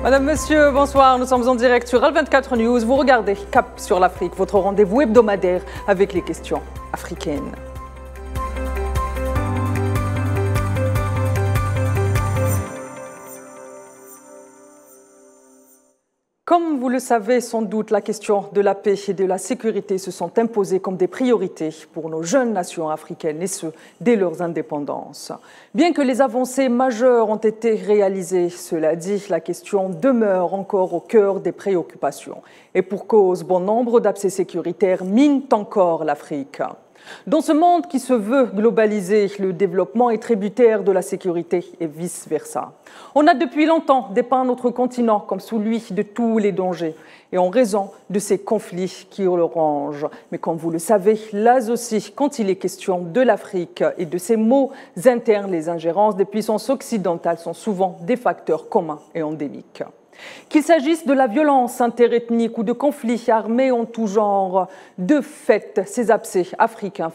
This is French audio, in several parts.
Madame, Monsieur, bonsoir. Nous sommes en direct sur Al24 News. Vous regardez Cap sur l'Afrique, votre rendez-vous hebdomadaire avec les questions africaines. Comme vous le savez sans doute, la question de la paix et de la sécurité se sont imposées comme des priorités pour nos jeunes nations africaines, et ce, dès leurs indépendances. Bien que les avancées majeures ont été réalisées, cela dit, la question demeure encore au cœur des préoccupations. Et pour cause, bon nombre d'abcès sécuritaires minent encore l'Afrique. Dans ce monde qui se veut globalisé, le développement est tributaire de la sécurité et vice-versa. On a depuis longtemps dépeint notre continent comme celui de tous les dangers et en raison de ces conflits qui le rongent. Mais comme vous le savez, là aussi, quand il est question de l'Afrique et de ses maux internes, les ingérences des puissances occidentales sont souvent des facteurs communs et endémiques. Qu'il s'agisse de la violence interethnique ou de conflits armés en tout genre, de fait, ces abcès africains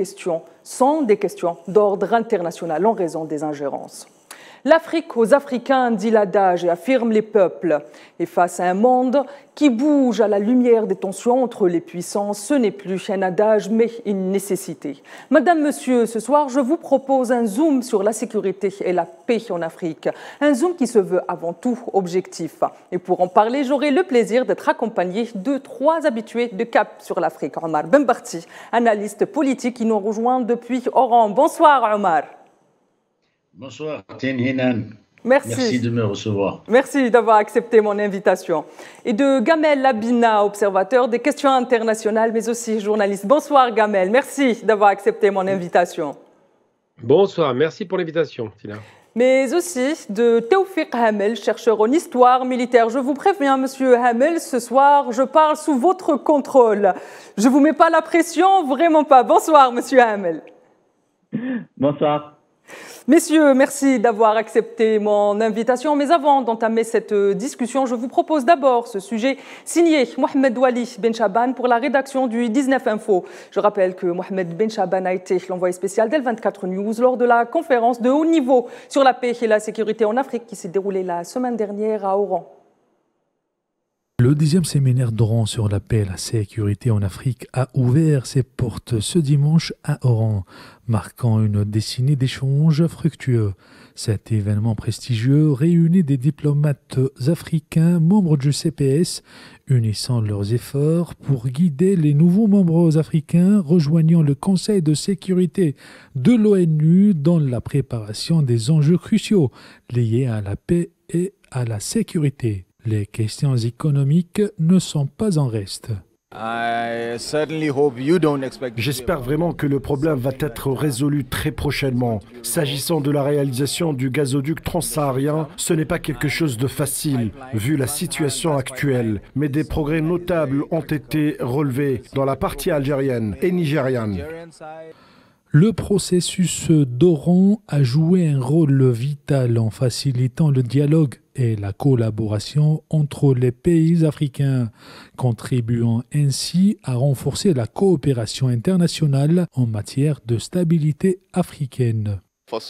sont des questions d'ordre international en raison des ingérences. L'Afrique aux Africains, dit l'adage, et affirme les peuples. Et face à un monde qui bouge à la lumière des tensions entre les puissances, ce n'est plus un adage, mais une nécessité. Madame, Monsieur, ce soir, je vous propose un zoom sur la sécurité et la paix en Afrique. Un zoom qui se veut avant tout objectif. Et pour en parler, j'aurai le plaisir d'être accompagné de 3 habitués de Cap sur l'Afrique. Omar Benbarti, analyste politique qui nous rejoint depuis Oran. Bonsoir, Omar. Bonsoir, Hinan. Merci de me recevoir. Merci d'avoir accepté mon invitation. Et de Gamel Labina, observateur des questions internationales, mais aussi journaliste. Bonsoir, Gamel. Merci d'avoir accepté mon invitation. Bonsoir, merci pour l'invitation, Tina. Mais aussi de Théophik Hamel, chercheur en histoire militaire. Je vous préviens, monsieur Hamel, ce soir, je parle sous votre contrôle. Je ne vous mets pas la pression, vraiment pas. Bonsoir, monsieur Hamel. Bonsoir. Messieurs, merci d'avoir accepté mon invitation. Mais avant d'entamer cette discussion, je vous propose d'abord ce sujet signé Mohamed Wali Ben Chaban pour la rédaction du 19 Info. Je rappelle que Mohamed Ben Chaban a été l'envoyé spécial d'Al24 News lors de la conférence de haut niveau sur la paix et la sécurité en Afrique qui s'est déroulée la semaine dernière à Oran. Le 10e séminaire d'Oran sur la paix et la sécurité en Afrique a ouvert ses portes ce dimanche à Oran, marquant une décennie d'échanges fructueux. Cet événement prestigieux réunit des diplomates africains membres du CPS, unissant leurs efforts pour guider les nouveaux membres africains rejoignant le Conseil de sécurité de l'ONU dans la préparation des enjeux cruciaux liés à la paix et à la sécurité. Les questions économiques ne sont pas en reste. J'espère vraiment que le problème va être résolu très prochainement. S'agissant de la réalisation du gazoduc transsaharien, ce n'est pas quelque chose de facile, vu la situation actuelle. Mais des progrès notables ont été relevés dans la partie algérienne et nigériane. Le processus d'Oran a joué un rôle vital en facilitant le dialogue et la collaboration entre les pays africains, contribuant ainsi à renforcer la coopération internationale en matière de stabilité africaine.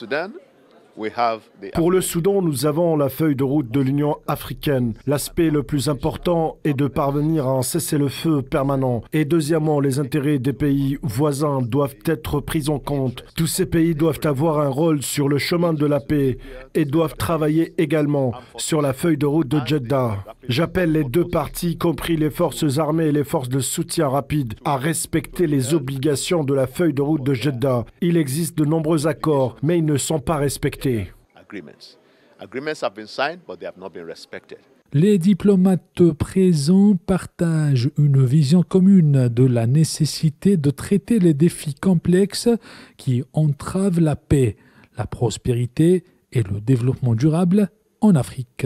Pour le Soudan, nous avons la feuille de route de l'Union africaine. L'aspect le plus important est de parvenir à un cessez-le-feu permanent. Et deuxièmement, les intérêts des pays voisins doivent être pris en compte. Tous ces pays doivent avoir un rôle sur le chemin de la paix et doivent travailler également sur la feuille de route de Jeddah. J'appelle les deux parties, compris les forces armées et les forces de soutien rapide, à respecter les obligations de la feuille de route de Jeddah. Il existe de nombreux accords, mais ils ne sont pas respectés. Les diplomates présents partagent une vision commune de la nécessité de traiter les défis complexes qui entravent la paix, la prospérité et le développement durable en Afrique.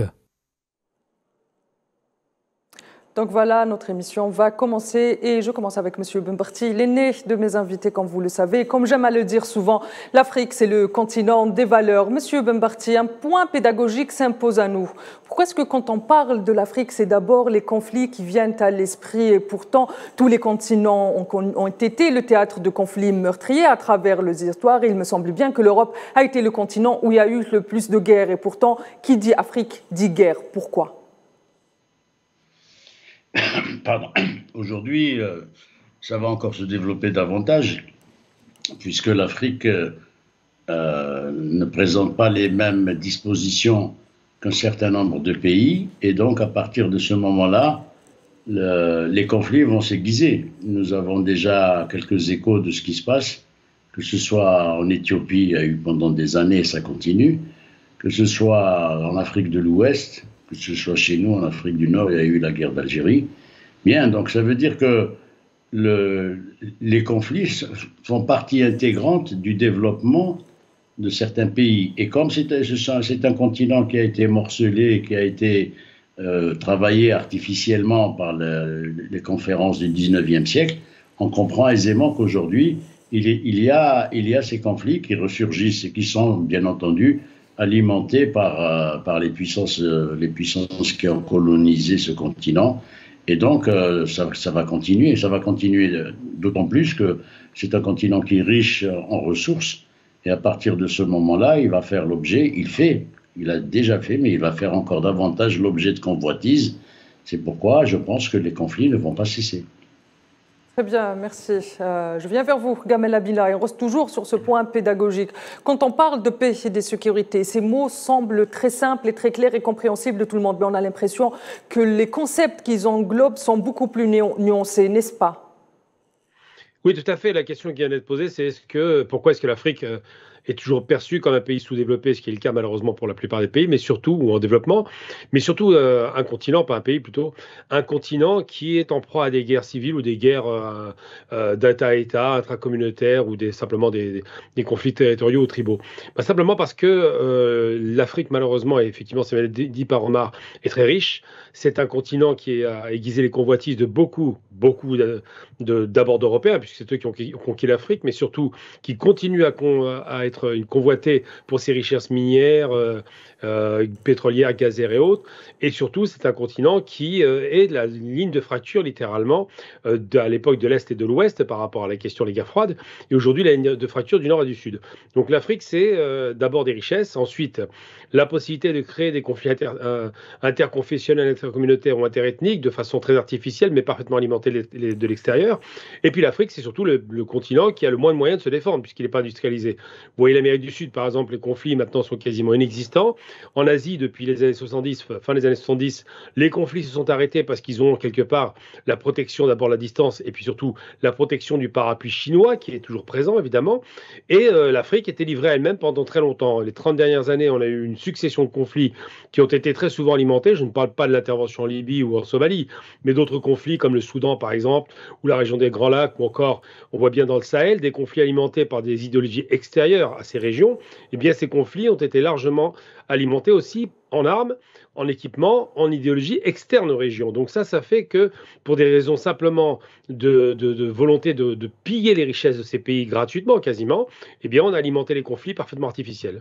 Donc voilà, notre émission va commencer et je commence avec M. Benbarti, l'aîné de mes invités, comme vous le savez. Comme j'aime à le dire souvent, l'Afrique, c'est le continent des valeurs. M. Benbarti, un point pédagogique s'impose à nous. Pourquoi est-ce que quand on parle de l'Afrique, c'est d'abord les conflits qui viennent à l'esprit et pourtant tous les continents ont été le théâtre de conflits meurtriers à travers les histoires et il me semble bien que l'Europe a été le continent où il y a eu le plus de guerres et pourtant, qui dit Afrique dit guerre. Pourquoi ? pardon, aujourd'hui, ça va encore se développer davantage, puisque l'Afrique ne présente pas les mêmes dispositions qu'un certain nombre de pays, et donc à partir de ce moment-là, les conflits vont s'aiguiser. Nous avons déjà quelques échos de ce qui se passe, que ce soit en Éthiopie, il y a eu pendant des années, et ça continue, que ce soit en Afrique de l'Ouest, que ce soit chez nous, en Afrique du Nord, il y a eu la guerre d'Algérie. Bien, donc ça veut dire que les conflits font partie intégrante du développement de certains pays. Et comme c'est un continent qui a été morcelé, qui a été travaillé artificiellement par les conférences du 19e siècle, on comprend aisément qu'aujourd'hui, il y a ces conflits qui ressurgissent et qui sont, bien entendu, alimentés par les puissances qui ont colonisé ce continent. Et donc, ça va continuer d'autant plus que c'est un continent qui est riche en ressources. Et à partir de ce moment-là, il va faire l'objet, il a déjà fait, mais il va faire encore davantage l'objet de convoitises. C'est pourquoi je pense que les conflits ne vont pas cesser. Très bien, merci. Je viens vers vous, Gamel Abina, et on reste toujours sur ce point pédagogique. Quand on parle de paix et de sécurité, ces mots semblent très simples et très clairs et compréhensibles de tout le monde, mais on a l'impression que les concepts qu'ils englobent sont beaucoup plus nuancés, n'est-ce pas? Oui, tout à fait. La question qui vient d'être posée, c'est pourquoi est-ce que l'Afrique est toujours perçue comme un pays sous-développé, ce qui est le cas malheureusement pour la plupart des pays, mais surtout, ou en développement, mais surtout un continent, pas un pays plutôt, un continent qui est en proie à des guerres civiles ou des guerres d'État à État, intracommunautaires ou simplement des conflits territoriaux ou tribaux. Simplement parce que l'Afrique, malheureusement, et effectivement, c'est dit par Omar, est très riche. C'est un continent qui a aiguisé les convoitises de beaucoup d'abord d'Européens, puisque c'est eux qui ont conquis l'Afrique, mais surtout qui continuent à être convoités pour ses richesses minières, pétrolières, gazières et autres. Et surtout, c'est un continent qui est la ligne de fracture, littéralement, à l'époque de l'Est et de l'Ouest par rapport à la question des guerres froides, et aujourd'hui la ligne de fracture du Nord et du Sud. Donc l'Afrique, c'est d'abord des richesses, ensuite la possibilité de créer des conflits interconfessionnels, intercommunautaires ou interethniques de façon très artificielle, mais parfaitement alimentée de l'extérieur. Et puis l'Afrique, c'est surtout le continent qui a le moins de moyens de se défendre, puisqu'il n'est pas industrialisé. Vous voyez l'Amérique du Sud, par exemple, les conflits maintenant sont quasiment inexistants. En Asie, depuis les années 70, fin des années 70, les conflits se sont arrêtés parce qu'ils ont quelque part la protection, d'abord la distance, et puis surtout la protection du parapluie chinois, qui est toujours présent, évidemment. Et l'Afrique était livrée à elle-même pendant très longtemps. Les 30 dernières années, on a eu une succession de conflits qui ont été très souvent alimentés. Je ne parle pas de l'intervention en Libye ou en Somalie, mais d'autres conflits comme le Soudan, par exemple, ou la région des Grands Lacs, ou encore, on voit bien dans le Sahel, des conflits alimentés par des idéologies extérieures à ces régions. Eh bien, ces conflits ont été largement alimentés aussi en armes, en équipement, en idéologie externe aux régions. Donc ça fait que, pour des raisons simplement de volonté de piller les richesses de ces pays gratuitement, quasiment, eh bien, on a alimenté les conflits parfaitement artificiels.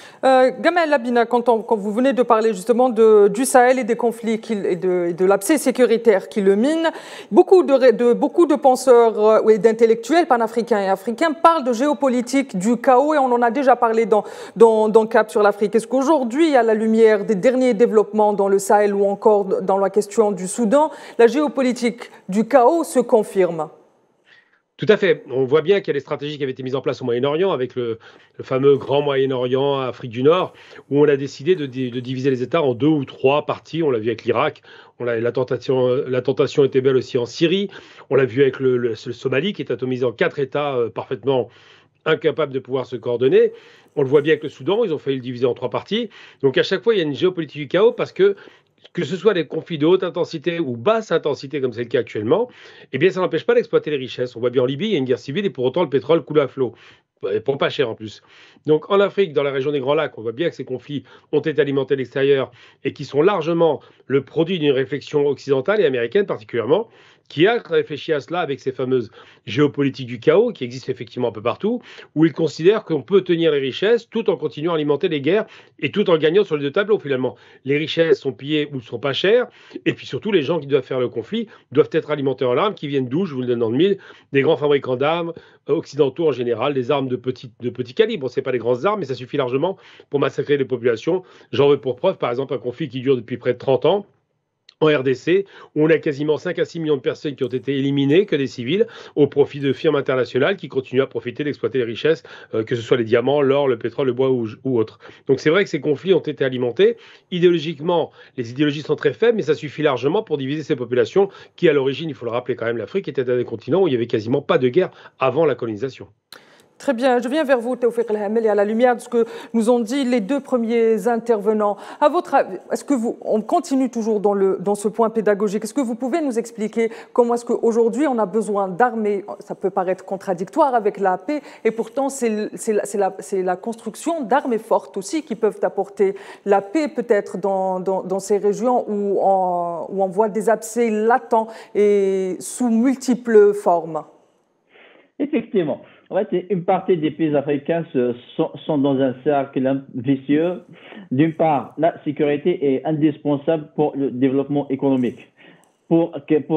Gamel Abina, quand vous venez de parler justement du Sahel et des conflits et de l'abcès sécuritaire qui le mine, beaucoup de penseurs et d'intellectuels panafricains et africains parlent de géopolitique du chaos, et on en a déjà parlé dans Cap sur l'Afrique. Est-ce qu'aujourd'hui, à la lumière des derniers développements dans le Sahel ou encore dans la question du Soudan, la géopolitique du chaos se confirme ? Tout à fait. On voit bien qu'il y a des stratégies qui avaient été mises en place au Moyen-Orient, avec le fameux Grand Moyen-Orient, Afrique du Nord, où on a décidé de diviser les États en 2 ou 3 parties. On l'a vu avec l'Irak, la tentation était belle aussi en Syrie. On l'a vu avec le Somalie, qui est atomisé en 4 États parfaitement incapables de pouvoir se coordonner. On le voit bien avec le Soudan, ils ont failli le diviser en 3 parties. Donc à chaque fois, il y a une géopolitique du chaos, parce que ce soit des conflits de haute intensité ou basse intensité, comme c'est le cas actuellement, eh bien, ça n'empêche pas d'exploiter les richesses. On voit bien en Libye, il y a une guerre civile et pour autant, le pétrole coule à flot. Et pour pas cher en plus. Donc en Afrique, dans la région des Grands Lacs, on voit bien que ces conflits ont été alimentés de l'extérieur et qui sont largement le produit d'une réflexion occidentale et américaine particulièrement, qui a réfléchi à cela avec ces fameuses géopolitiques du chaos qui existent effectivement un peu partout, où ils considèrent qu'on peut tenir les richesses tout en continuant à alimenter les guerres et tout en gagnant sur les deux tableaux finalement. Les richesses sont pillées ou ne sont pas chères, et puis surtout les gens qui doivent faire le conflit doivent être alimentés en armes qui viennent d'où, je vous le donne dans le mille, des grands fabricants d'armes occidentaux en général, des armes de petit calibre. Ce n'est pas des grandes armes, mais ça suffit largement pour massacrer des populations. J'en veux pour preuve par exemple un conflit qui dure depuis près de 30 ans en RDC, où on a quasiment 5 à 6 millions de personnes qui ont été éliminées, que des civils, au profit de firmes internationales qui continuent à profiter d'exploiter les richesses, que ce soit les diamants, l'or, le pétrole, le bois ou autres. Donc c'est vrai que ces conflits ont été alimentés. Idéologiquement, les idéologies sont très faibles, mais ça suffit largement pour diviser ces populations qui, à l'origine, il faut le rappeler quand même, l'Afrique était un des continents où il n'y avait quasiment pas de guerre avant la colonisation. Très bien, je viens vers vous, Taoufik El Hamel, et à la lumière de ce que nous ont dit les deux premiers intervenants. À votre avis, est-ce que on continue toujours dans ce point pédagogique? Est-ce que vous pouvez nous expliquer comment est-ce qu'aujourd'hui on a besoin d'armées? Ça peut paraître contradictoire avec la paix, et pourtant c'est la construction d'armées fortes aussi qui peuvent apporter la paix peut-être dans ces régions où on voit des abcès latents et sous multiples formes. Effectivement. En fait, une partie des pays africains sont dans un cercle vicieux. D'une part, la sécurité est indispensable pour le développement économique. Pour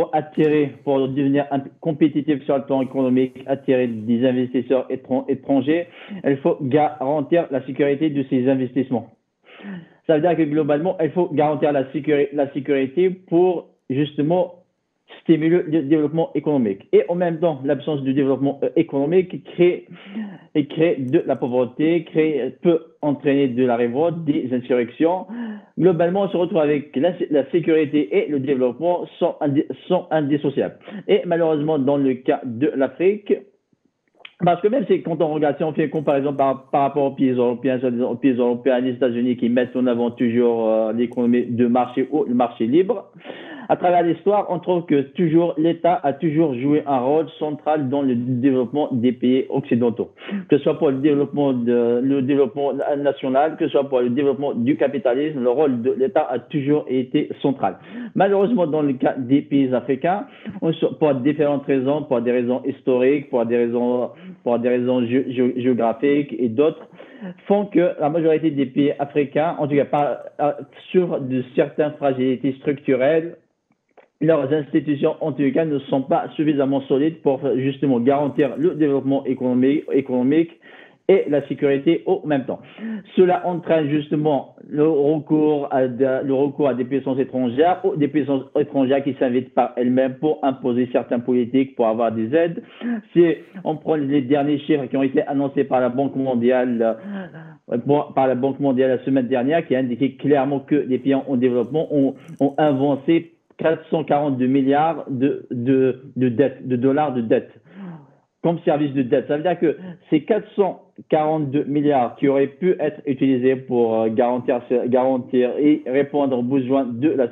devenir compétitif sur le plan économique, attirer des investisseurs étrangers, il faut garantir la sécurité de ces investissements. Ça veut dire que globalement, il faut garantir la sécurité pour justement stimuler le développement économique. Et en même temps, l'absence de développement économique crée de la pauvreté, peut entraîner de la révolte, des insurrections. Globalement, on se retrouve avec la sécurité et le développement sont indissociables. Et malheureusement, dans le cas de l'Afrique, parce que même quand on regarde, si on fait une comparaison par rapport aux pays européens, les États-Unis qui mettent en avant toujours l'économie de marché ou le marché libre, à travers l'histoire, on trouve que l'État a toujours joué un rôle central dans le développement des pays occidentaux, que ce soit pour le développement national, que ce soit pour le développement du capitalisme, le rôle de l'État a toujours été central. Malheureusement, dans le cas des pays africains, pour différentes raisons, pour des raisons historiques, pour des raisons géographiques et d'autres, font que la majorité des pays africains, en tout cas sur de certaines fragilités structurelles, leurs institutions, en tout cas, ne sont pas suffisamment solides pour justement garantir le développement économique et la sécurité au même temps. Cela entraîne justement le recours à des puissances étrangères ou des puissances étrangères qui s'invitent par elles-mêmes pour imposer certaines politiques, pour avoir des aides. Si on prend les derniers chiffres qui ont été annoncés par la Banque mondiale, la semaine dernière, qui a indiqué clairement que les pays en développement ont avancé 442 milliards de dollars de dette comme service de dette. Ça veut dire que ces 442 milliards qui auraient pu être utilisés pour garantir et répondre aux besoins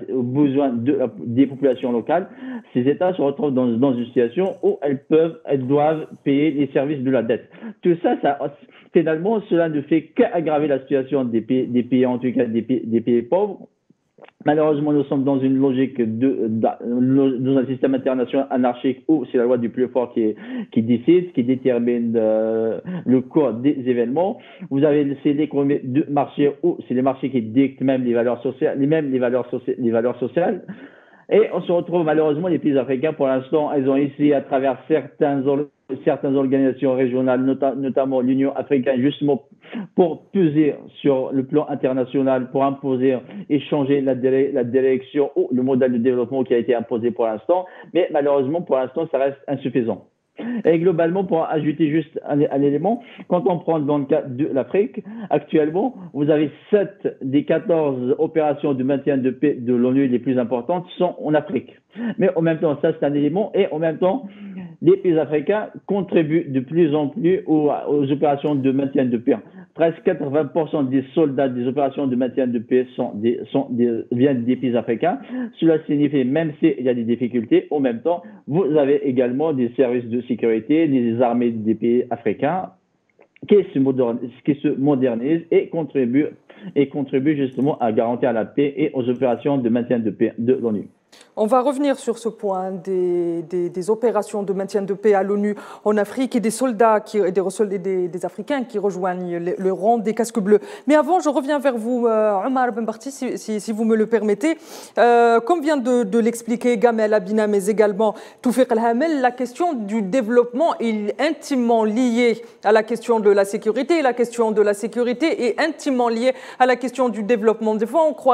des populations locales, ces États se retrouvent dans une situation où elles doivent payer les services de la dette. Tout ça, finalement, cela ne fait qu'aggraver la situation des pays, en tout cas des pays pauvres. Malheureusement, nous sommes dans une logique dans un système international anarchique où c'est la loi du plus fort qui décide, qui détermine le cours des événements. Vous avez l'économie de marché où c'est les marchés qui dictent même les valeurs sociales, les valeurs sociales. Et on se retrouve malheureusement, les pays africains, pour l'instant, ils ont essayé à travers certaines organisations régionales, notamment l'Union africaine, justement pour peser sur le plan international, pour imposer et changer la direction ou le modèle de développement qui a été imposé pour l'instant. Mais malheureusement, pour l'instant, ça reste insuffisant. Et globalement, pour ajouter juste un élément, quand on prend dans le cas de l'Afrique, actuellement, vous avez 7 des 14 opérations de maintien de paix de l'ONU les plus importantes sont en Afrique. Mais en même temps, ça c'est un élément, et en même temps, les pays africains contribuent de plus en plus aux opérations de maintien de paix. Presque 80% des soldats des opérations de maintien de paix viennent des pays africains. Cela signifie, même s'il y a des difficultés, en même temps, vous avez également des services de sécurité, des armées des pays africains qui se modernisent et contribuent justement à garantir la paix et aux opérations de maintien de paix de l'ONU. On va revenir sur ce point des opérations de maintien de paix à l'ONU en Afrique et des soldats, des Africains qui rejoignent le rang des casques bleus. Mais avant, je reviens vers vous, Omar Ben Barti, si vous me le permettez. Comme vient de l'expliquer Gamel Abina, mais également Taoufik El Hamel, la question du développement est intimement liée à la question de la sécurité. Et la question de la sécurité est intimement liée à la question du développement. Des fois, on croirait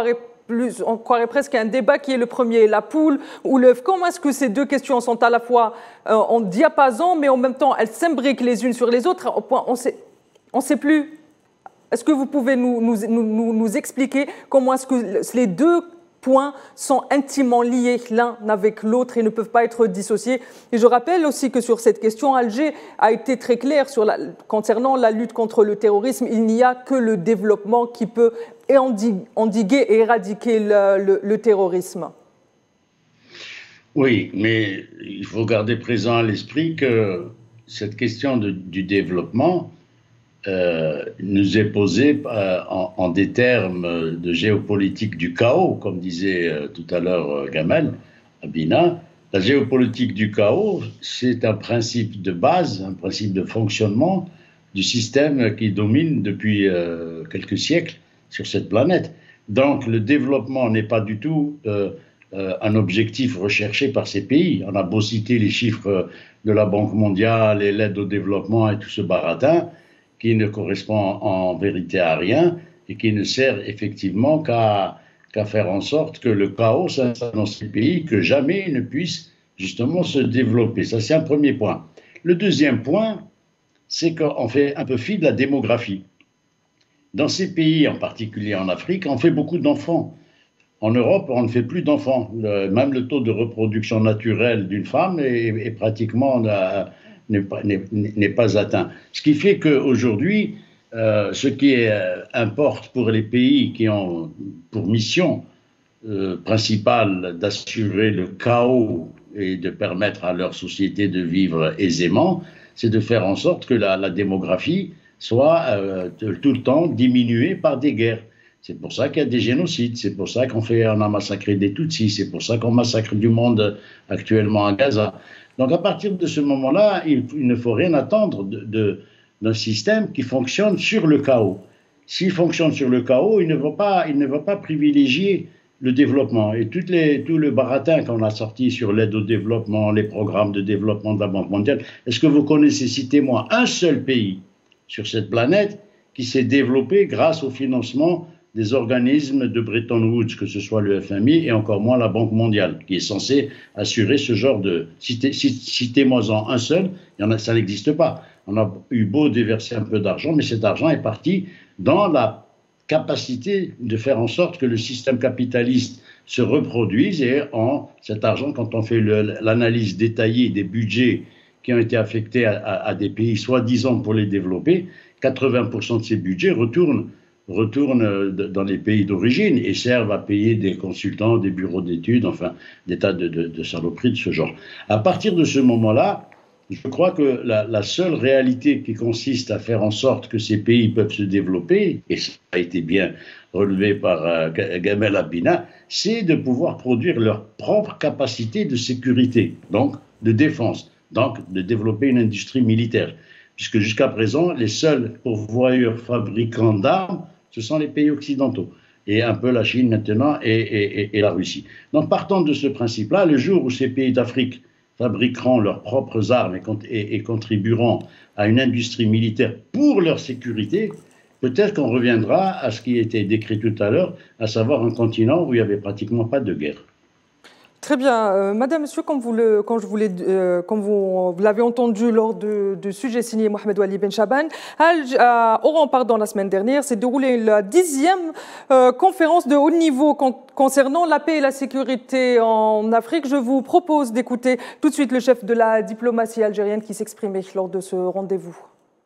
on croirait presque un débat qui est le premier, la poule ou l'œuf. Comment est-ce que ces deux questions sont à la fois en diapason, mais en même temps elles s'imbriquent les unes sur les autres au point on sait plus. Est-ce que vous pouvez nous expliquer comment est-ce que les deux points sont intimement liés l'un avec l'autre et ne peuvent pas être dissociés? Et je rappelle aussi que sur cette question, Alger a été très clair concernant la lutte contre le terrorisme. Il n'y a que le développement qui peut endiguer et éradiquer le terrorisme. Oui, mais il faut garder présent à l'esprit que cette question du développement nous est posée en des termes de géopolitique du chaos, comme disait tout à l'heure Gamel Abina. La géopolitique du chaos, c'est un principe de base, un principe de fonctionnement du système qui domine depuis quelques siècles sur cette planète. Donc le développement n'est pas du tout un objectif recherché par ces pays. On a beau citer les chiffres de la Banque mondiale et l'aide au développement et tout ce baratin, qui ne correspond en vérité à rien et qui ne sert effectivement qu'à faire en sorte que le chaos s'installe dans ces pays, que jamais ils ne puissent justement se développer. Ça, c'est un premier point. Le deuxième point, c'est qu'on fait un peu fi de la démographie. Dans ces pays, en particulier en Afrique, on fait beaucoup d'enfants. En Europe, on ne fait plus d'enfants. Même le taux de reproduction naturelle d'une femme est pratiquement n'est pas atteint. Ce qui fait qu'aujourd'hui, ce qui importe pour les pays qui ont pour mission principale d'assurer le chaos et de permettre à leur société de vivre aisément, c'est de faire en sorte que la démographie soit tout le temps diminuée par des guerres. C'est pour ça qu'il y a des génocides, c'est pour ça qu'on a massacré des Tutsis, c'est pour ça qu'on massacre du monde actuellement à Gaza. Donc à partir de ce moment-là, il ne faut rien attendre d'un système qui fonctionne sur le chaos. S'il fonctionne sur le chaos, il ne va pas privilégier le développement. Et tout le baratin qu'on a sorti sur l'aide au développement, les programmes de développement de la Banque mondiale, est-ce que vous connaissez, citez-moi, un seul pays sur cette planète qui s'est développé grâce au financement des organismes de Bretton Woods, que ce soit le FMI et encore moins la Banque mondiale, qui est censée assurer ce genre de... Citez-moi-en un seul, ça n'existe pas. On a eu beau déverser un peu d'argent, mais cet argent est parti dans la capacité de faire en sorte que le système capitaliste se reproduise et cet argent, quand on fait l'analyse détaillée des budgets qui ont été affectés à des pays soi-disant pour les développer, 80% de ces budgets retournent dans les pays d'origine et servent à payer des consultants, des bureaux d'études, enfin des tas de saloperies de ce genre. À partir de ce moment-là, je crois que la seule réalité qui consiste à faire en sorte que ces pays peuvent se développer, et ça a été bien relevé par Gamel Abina, c'est de pouvoir produire leur propre capacité de sécurité, donc de défense, donc de développer une industrie militaire. Puisque jusqu'à présent, les seuls pourvoyeurs fabricants d'armes, ce sont les pays occidentaux, et un peu la Chine maintenant et la Russie. Donc partant de ce principe-là, le jour où ces pays d'Afrique fabriqueront leurs propres armes et contribueront à une industrie militaire pour leur sécurité, peut-être qu'on reviendra à ce qui était décrit tout à l'heure, à savoir un continent où il n'y avait pratiquement pas de guerre. Très bien. Madame, Monsieur, comme vous l'avez entendu lors du sujet signé Mohamed Wali Ben Chaban, à Oran, la semaine dernière, s'est déroulée la 10e conférence de haut niveau concernant la paix et la sécurité en Afrique. Je vous propose d'écouter tout de suite le chef de la diplomatie algérienne qui s'exprimait lors de ce rendez-vous.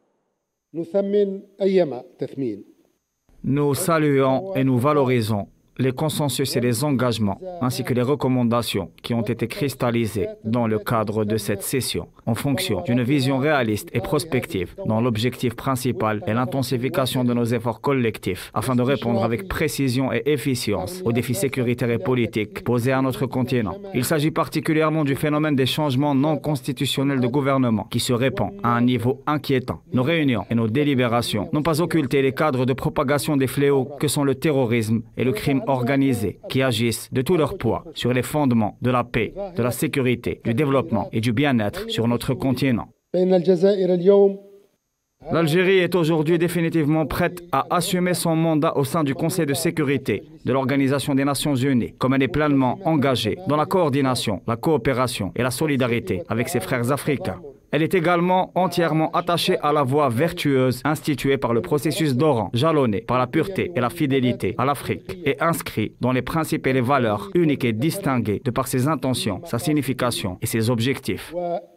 Nous saluons et nous valorisons les consensus et les engagements, ainsi que les recommandations qui ont été cristallisées dans le cadre de cette session, en fonction d'une vision réaliste et prospective, dont l'objectif principal est l'intensification de nos efforts collectifs, afin de répondre avec précision et efficience aux défis sécuritaires et politiques posés à notre continent. Il s'agit particulièrement du phénomène des changements non constitutionnels de gouvernement, qui se répand à un niveau inquiétant. Nos réunions et nos délibérations n'ont pas occulté les cadres de propagation des fléaux que sont le terrorisme et le crime organisés qui agissent de tout leur poids sur les fondements de la paix, de la sécurité, du développement et du bien-être sur notre continent. L'Algérie est aujourd'hui définitivement prête à assumer son mandat au sein du Conseil de sécurité de l'Organisation des Nations Unies, comme elle est pleinement engagée dans la coordination, la coopération et la solidarité avec ses frères africains. Elle est également entièrement attachée à la voie vertueuse instituée par le processus d'Oran, jalonné par la pureté et la fidélité à l'Afrique et inscrit dans les principes et les valeurs uniques et distinguées de par ses intentions, sa signification et ses objectifs.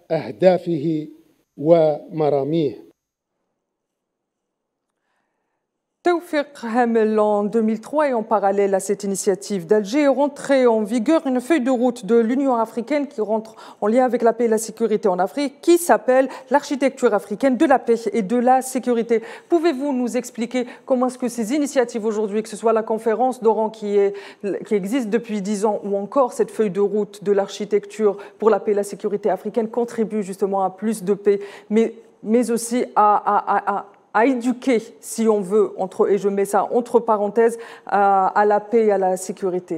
Taoufik Hamel, en 2003 et en parallèle à cette initiative d'Alger est rentrée en vigueur une feuille de route de l'Union africaine qui rentre en lien avec la paix et la sécurité en Afrique qui s'appelle l'architecture africaine de la paix et de la sécurité. Pouvez-vous nous expliquer comment est-ce que ces initiatives aujourd'hui, que ce soit la conférence d'Oran qui existe depuis 10 ans ou encore cette feuille de route de l'architecture pour la paix et la sécurité africaine contribuent justement à plus de paix mais aussi à éduquer, si on veut, et je mets ça entre parenthèses, à la paix et à la sécurité?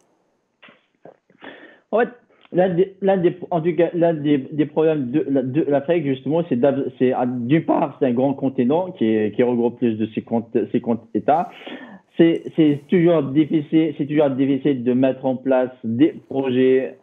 En fait, l'un des problèmes de l'Afrique, justement, c'est d'une part, c'est un grand continent qui regroupe plus de 50 États. C'est toujours difficile de mettre en place des projets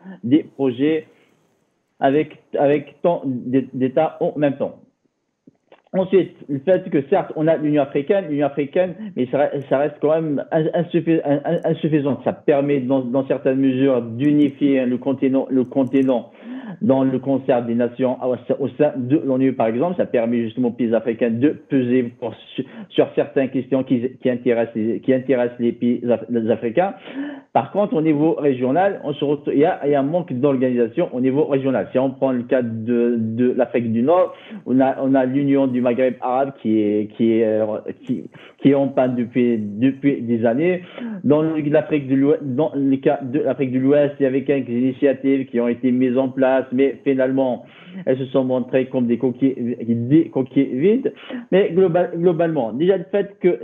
avec tant d'États en même temps. Ensuite, le fait que certes, on a l'Union africaine, mais ça reste quand même insuffisant. Ça permet dans certaines mesures d'unifier le continent dans le concert des nations au sein de l'ONU, par exemple. Ça permet justement aux pays africains de peser sur certaines questions qui intéressent les pays africains. Par contre, au niveau régional, il y a un manque d'organisation au niveau régional. Si on prend le cas de l'Afrique du Nord, on a l'Union du Maghreb arabe qui est en panne depuis des années. Dans le cas de l'Afrique de l'Ouest, il y avait quelques initiatives qui ont été mises en place, mais finalement, elles se sont montrées comme des coquilles vides. Mais globalement, déjà le fait que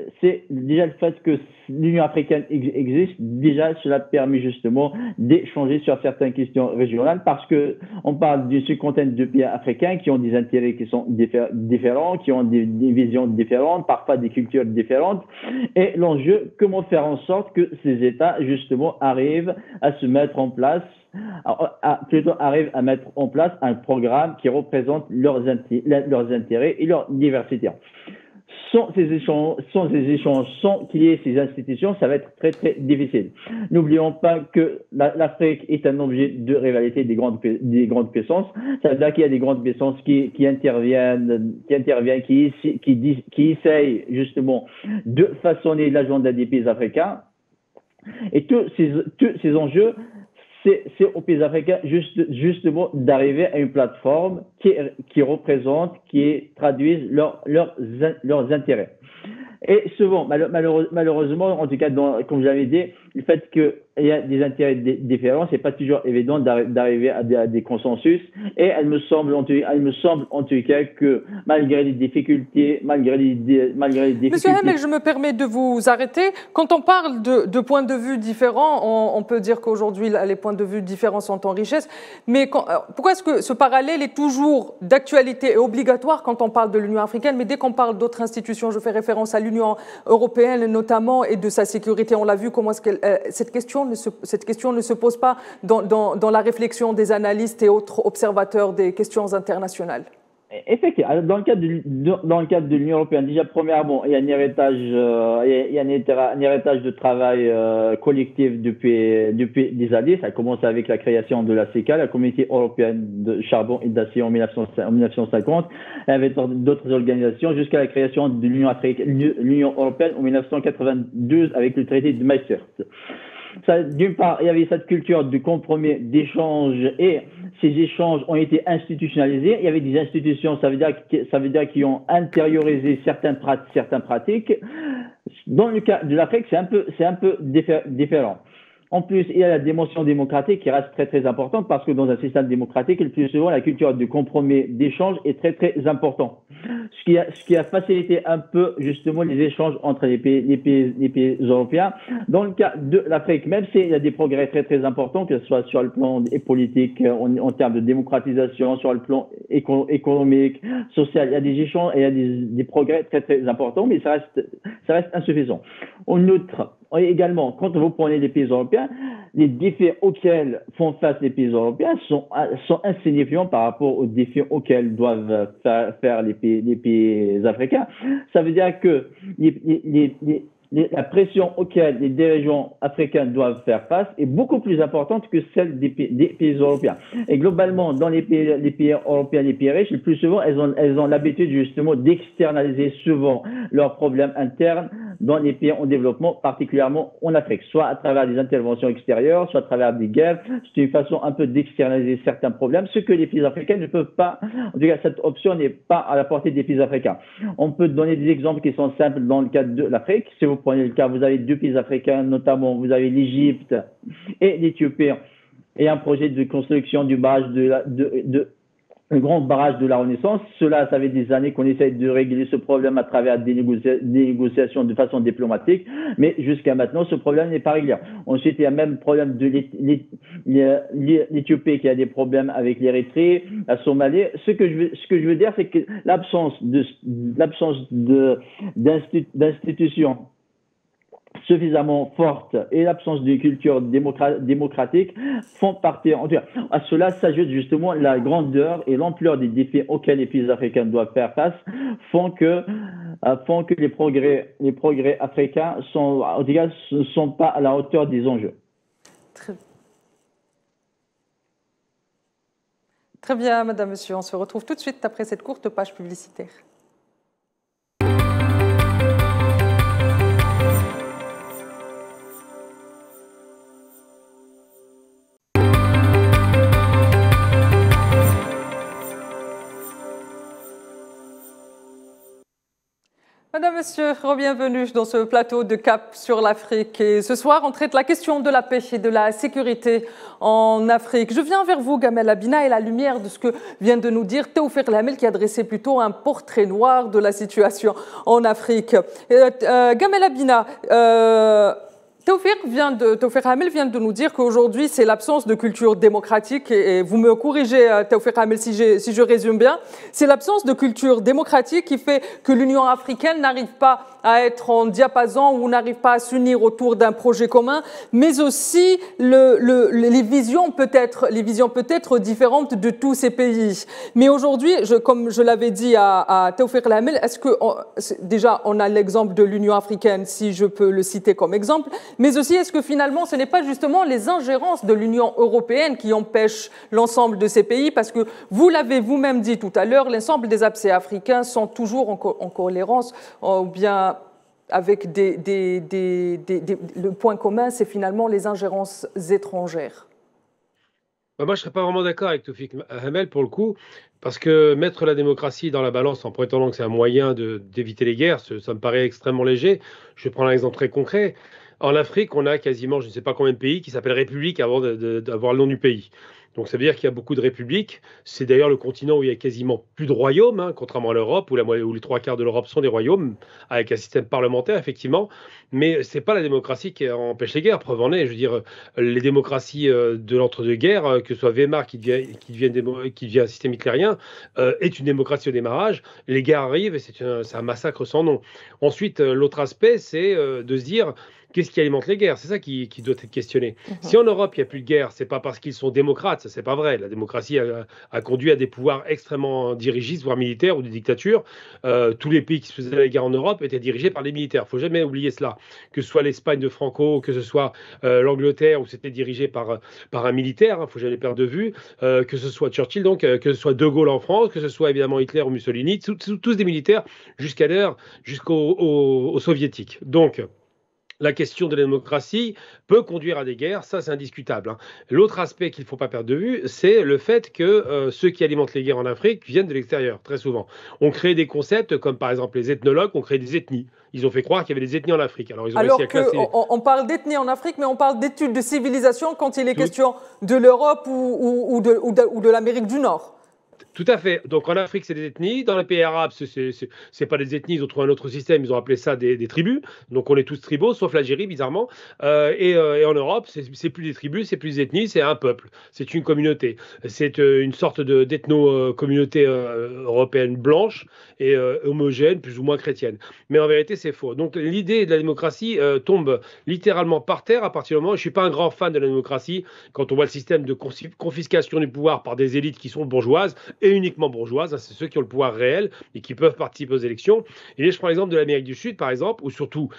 l'Union africaine existe, déjà cela permet justement d'échanger sur certaines questions régionales parce que on parle d'une cinquantaine de pays africains qui ont des intérêts qui sont différents, qui ont des visions différentes, parfois des cultures différentes. Et l'enjeu, comment faire en sorte que ces États justement arrivent à se mettre en place, arrivent à mettre en place un programme qui représente leurs intérêts et leur diversité. Sans ces échanges, sans qu'il y ait ces institutions, ça va être très très difficile. N'oublions pas que l'Afrique est un objet de rivalité des grandes puissances. Ça veut dire qu'il y a des grandes puissances qui interviennent, qui essayent justement de façonner l'agenda des pays africains. Et tous ces enjeux, c'est aux pays africains justement d'arriver à une plateforme qui représente, qui traduise leurs intérêts. Et souvent, malheureusement, en tout cas, comme j'avais dit, le fait qu'il y a des intérêts différents, c'est pas toujours évident d'arriver à des consensus. Et elle me semble en tout cas que malgré les difficultés, Monsieur Hamel, je me permets de vous arrêter. Quand on parle de points de vue différents, on peut dire qu'aujourd'hui les points de vue différents sont en richesse. Mais pourquoi est-ce que ce parallèle est toujours d'actualité et obligatoire quand on parle de l'Union africaine, mais dès qu'on parle d'autres institutions, je fais référence à l'Union européenne notamment et de sa sécurité, on l'a vu comment est-ce que cette question ne se pose pas dans la réflexion des analystes et autres observateurs des questions internationales? Effectivement, dans le cadre de l'Union européenne, déjà premièrement, il y a un héritage de travail collectif depuis des années. Ça a commencé avec la création de la CECA, la Communauté européenne de charbon et d'acier en 1950. Il y avait d'autres organisations jusqu'à la création de l'Union européenne en 1992 avec le traité de Maastricht. D'une part, il y avait cette culture de compromis, d'échange, et ces échanges ont été institutionnalisés. Il y avait des institutions, ça veut dire qu'ils ont intériorisé certaines pratiques. Dans le cas de l'Afrique, c'est un peu différent. En plus, il y a la dimension démocratique qui reste très très importante parce que dans un système démocratique, le plus souvent, la culture de compromis, d'échange est très très important. Ce qui a facilité un peu justement les échanges entre les pays européens. Dans le cas de l'Afrique, même s'il y a des progrès très très importants, que ce soit sur le plan politique, en termes de démocratisation, sur le plan économique, social, il y a des échanges et il y a des progrès très très importants, mais ça reste insuffisant. En outre, également, quand vous prenez les pays européens, les défis auxquels font face les pays européens sont insignifiants par rapport aux défis auxquels doivent faire les pays africains. Ça veut dire que la pression auquel les dirigeants africains doivent faire face est beaucoup plus importante que celle des pays européens. Et globalement, dans les pays européens, les pays riches, le plus souvent, elles ont l'habitude justement d'externaliser souvent leurs problèmes internes dans les pays en développement, particulièrement en Afrique, soit à travers des interventions extérieures, soit à travers des guerres. C'est une façon un peu d'externaliser certains problèmes, ce que les pays africains ne peuvent pas. En tout cas, cette option n'est pas à la portée des pays africains. On peut donner des exemples qui sont simples dans le cadre de l'Afrique. Si vous prenez le cas, vous avez deux pays africains, notamment vous avez l'Égypte et l'Éthiopie, et un projet de construction du barrage un grand barrage de la Renaissance. Cela, ça fait des années qu'on essaie de régler ce problème à travers des négociations de façon diplomatique, mais jusqu'à maintenant, ce problème n'est pas réglé. Ensuite, il y a même le problème de l'Éthiopie qui a des problèmes avec l'Érythrée, la Somalie. Ce que je veux dire, c'est que l'absence d'institutions suffisamment forte et l'absence de culture démocratique font partie. À cela s'ajoute justement la grandeur et l'ampleur des défis auxquels les pays africains doivent faire face, font que les progrès africains ne sont pas à la hauteur des enjeux. Très bien, madame, monsieur. On se retrouve tout de suite après cette courte page publicitaire. Madame, Monsieur, bienvenue dans ce plateau de Cap sur l'Afrique. Et ce soir, on traite la question de la paix et de la sécurité en Afrique. Je viens vers vous, Gamel Abina, et à la lumière de ce que vient de nous dire Théophile Hamel, qui a dressé plutôt un portrait noir de la situation en Afrique. Gamel Abina, Théophile Hamel vient de nous dire qu'aujourd'hui, c'est l'absence de culture démocratique, et vous me corrigez, Théophile Hamel, si je résume bien, c'est l'absence de culture démocratique qui fait que l'Union africaine n'arrive pas à être en diapason ou n'arrive pas à s'unir autour d'un projet commun, mais aussi les visions peut-être différentes de tous ces pays. Mais aujourd'hui, comme je l'avais dit à Théophile Hamel, est-ce que déjà on a l'exemple de l'Union africaine, si je peux le citer comme exemple, mais aussi est-ce que finalement ce n'est pas justement les ingérences de l'Union européenne qui empêchent l'ensemble de ces pays, parce que vous l'avez vous-même dit tout à l'heure, l'ensemble des APC africains sont toujours en cohérence, ou bien avec le point commun, c'est finalement les ingérences étrangères. Moi, je ne serais pas vraiment d'accord avec Théophile Hamel pour le coup, parce que mettre la démocratie dans la balance en prétendant que c'est un moyen d'éviter les guerres, ça me paraît extrêmement léger. Je vais prendre un exemple très concret. En Afrique, on a quasiment, je ne sais pas combien de pays qui s'appellent républiques avant d'avoir le nom du pays. Donc ça veut dire qu'il y a beaucoup de républiques. C'est d'ailleurs le continent où il y a quasiment plus de royaumes, hein, contrairement à l'Europe, où les trois quarts de l'Europe sont des royaumes, avec un système parlementaire, effectivement. Mais ce n'est pas la démocratie qui empêche les guerres. Preuve en est, je veux dire, les démocraties de l'entre-deux-guerres, que ce soit Weimar qui devient un système hitlérien, est une démocratie au démarrage. Les guerres arrivent et c'est un massacre sans nom. Ensuite, l'autre aspect, c'est de se dire... Qu'est-ce qui alimente les guerres? C'est ça qui doit être questionné. Si en Europe, il n'y a plus de guerre, ce n'est pas parce qu'ils sont démocrates, ça c'est pas vrai. La démocratie a conduit à des pouvoirs extrêmement dirigistes, voire militaires ou des dictatures. Tous les pays qui se faisaient la guerre en Europe étaient dirigés par les militaires. Il ne faut jamais oublier cela. Que ce soit l'Espagne de Franco, que ce soit l'Angleterre où c'était dirigé par un militaire, il ne faut jamais perdre de vue, que ce soit Churchill, donc, que ce soit De Gaulle en France, que ce soit évidemment Hitler ou Mussolini, tous des militaires jusqu'aux soviétiques. Donc, la question de la démocratie peut conduire à des guerres, ça c'est indiscutable. L'autre aspect qu'il ne faut pas perdre de vue, c'est le fait que ceux qui alimentent les guerres en Afrique viennent de l'extérieur, très souvent. On crée des concepts comme par exemple les ethnologues, on crée des ethnies. Ils ont fait croire qu'il y avait des ethnies en Afrique. Alors, ils ont réussi à classer... on parle d'ethnie en Afrique, mais on parle d'études de civilisation quand il est question de l'Europe ou de l'Amérique du Nord. Tout à fait. Donc en Afrique, c'est des ethnies. Dans les pays arabes, c'est pas des ethnies. Ils ont trouvé un autre système. Ils ont appelé ça des tribus. Donc on est tous tribaux, sauf l'Algérie, bizarrement. Et en Europe, c'est plus des tribus, c'est plus des ethnies, c'est un peuple. C'est une communauté. C'est une sorte d'ethno-communauté européenne blanche et homogène, plus ou moins chrétienne. Mais en vérité, c'est faux. Donc l'idée de la démocratie tombe littéralement par terre à partir du moment où je suis pas un grand fan de la démocratie quand on voit le système de confiscation du pouvoir par des élites qui sont bourgeoises et uniquement bourgeoises, c'est ceux qui ont le pouvoir réel et qui peuvent participer aux élections. Et je prends l'exemple de l'Amérique du Sud, par exemple, ou surtout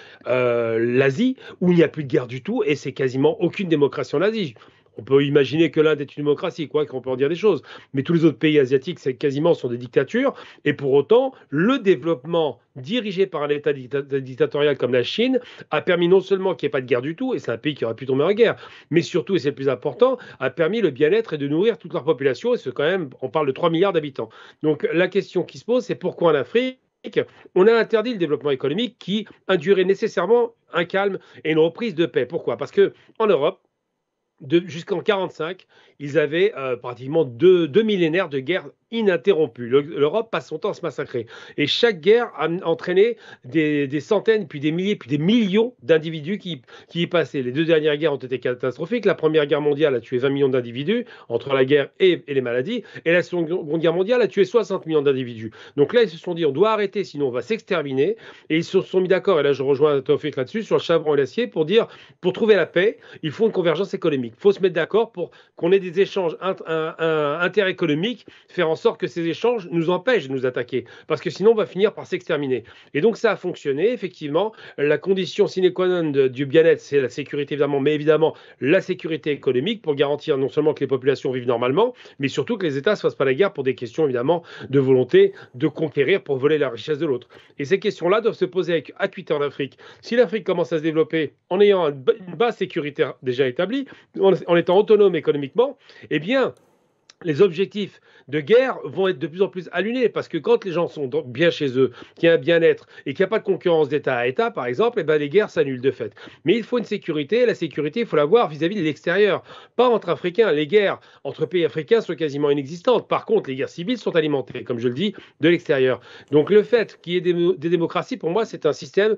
l'Asie, où il n'y a plus de guerre du tout et c'est quasiment aucune démocratie en Asie. On peut imaginer que l'Inde est une démocratie, quoi, qu'on peut en dire des choses. Mais tous les autres pays asiatiques, c'est quasiment sont des dictatures. Et pour autant, le développement dirigé par un État dictatorial comme la Chine a permis non seulement qu'il n'y ait pas de guerre du tout, et c'est un pays qui aurait pu tomber en guerre, mais surtout, et c'est le plus important, a permis le bien-être et de nourrir toute leur population. Et c'est quand même, on parle de 3 milliards d'habitants. Donc la question qui se pose, c'est pourquoi en Afrique, on a interdit le développement économique qui induirait nécessairement un calme et une reprise de paix. Pourquoi? Parce qu'en Europe, jusqu'en 1945, ils avaient pratiquement deux millénaires de guerre ininterrompue. L'Europe passe son temps à se massacrer. Et chaque guerre a entraîné des centaines, puis des milliers, puis des millions d'individus qui y passaient. Les 2 dernières guerres ont été catastrophiques. La Première Guerre mondiale a tué 20 millions d'individus entre la guerre et les maladies. Et la Seconde Guerre mondiale a tué 60 millions d'individus. Donc là, ils se sont dit, on doit arrêter, sinon on va s'exterminer. Et ils se sont mis d'accord, et là je rejoins Taoufik là-dessus, sur le charbon et l'acier, pour dire, pour trouver la paix, il faut une convergence économique. Il faut se mettre d'accord pour qu'on ait des échanges interéconomiques, faire en sorte que ces échanges nous empêchent de nous attaquer, parce que sinon on va finir par s'exterminer. Et donc ça a fonctionné, effectivement. La condition sine qua non du bien-être, c'est la sécurité évidemment, mais évidemment la sécurité économique pour garantir non seulement que les populations vivent normalement, mais surtout que les États ne se fassent pas la guerre pour des questions évidemment de volonté de conquérir pour voler la richesse de l'autre. Et ces questions-là doivent se poser avec acuité en Afrique. Si l'Afrique commence à se développer en ayant une base sécuritaire déjà établie, en étant autonome économiquement, eh bien, les objectifs de guerre vont être de plus en plus allumés, parce que quand les gens sont bien chez eux, qu'il y a un bien-être et qu'il n'y a pas de concurrence d'État à État, par exemple, eh ben les guerres s'annulent de fait. Mais il faut une sécurité, et la sécurité, il faut l'avoir vis-à-vis de l'extérieur, pas entre Africains. Les guerres entre pays africains sont quasiment inexistantes. Par contre, les guerres civiles sont alimentées, comme je le dis, de l'extérieur. Donc le fait qu'il y ait des démocraties, pour moi, c'est un système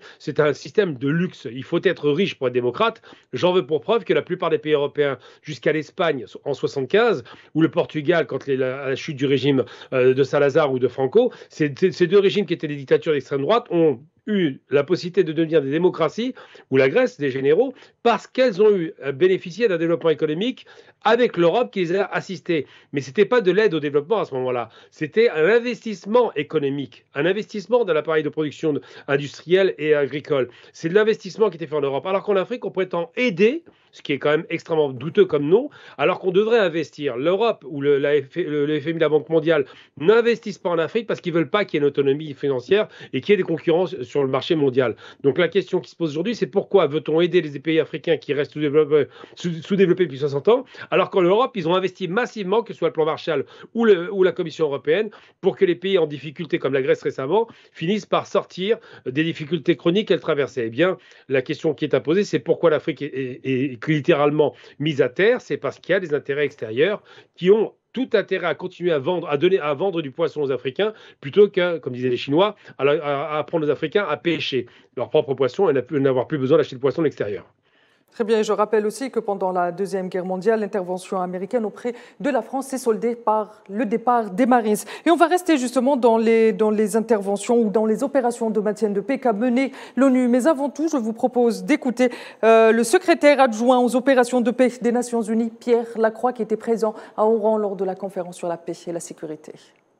de luxe. Il faut être riche pour être démocrate. J'en veux pour preuve que la plupart des pays européens, jusqu'à l'Espagne en 1975, ou le Portugal, quand à la chute du régime de Salazar ou de Franco, ces 2 régimes qui étaient des dictatures d'extrême droite ont eu la possibilité de devenir des démocraties, ou la Grèce, des généraux, parce qu'elles ont bénéficié d'un développement économique avec l'Europe qui les a assistés. Mais ce n'était pas de l'aide au développement à ce moment-là, c'était un investissement économique, un investissement dans l'appareil de production industrielle et agricole. C'est de l'investissement qui était fait en Europe, alors qu'en Afrique, on prétend aider, ce qui est quand même extrêmement douteux comme nom, alors qu'on devrait investir. L'Europe ou le FMI, la Banque mondiale, n'investissent pas en Afrique parce qu'ils ne veulent pas qu'il y ait une autonomie financière et qu'il y ait des concurrences sur le marché mondial. Donc la question qui se pose aujourd'hui, c'est pourquoi veut-on aider les pays africains qui restent sous-développés depuis 60 ans, alors qu'en Europe, ils ont investi massivement, que ce soit le plan Marshall ou la Commission européenne, pour que les pays en difficulté, comme la Grèce récemment, finissent par sortir des difficultés chroniques qu'elles traversaient. Eh bien, la question qui est à poser, c'est pourquoi l'Afrique est littéralement mise à terre. C'est parce qu'il y a des intérêts extérieurs qui ont tout intérêt à continuer à vendre du poisson aux Africains, plutôt que, comme disaient les Chinois, à apprendre aux Africains à pêcher leur propre poisson et n'avoir plus besoin d'acheter le poisson de l'extérieur. Très bien, et je rappelle aussi que pendant la Deuxième Guerre mondiale, l'intervention américaine auprès de la France s'est soldée par le départ des Marines. Et on va rester justement dans les interventions ou dans les opérations de maintien de paix qu'a mené l'ONU. Mais avant tout, je vous propose d'écouter le secrétaire adjoint aux opérations de paix des Nations Unies, Pierre Lacroix, qui était présent à Oran lors de la conférence sur la paix et la sécurité.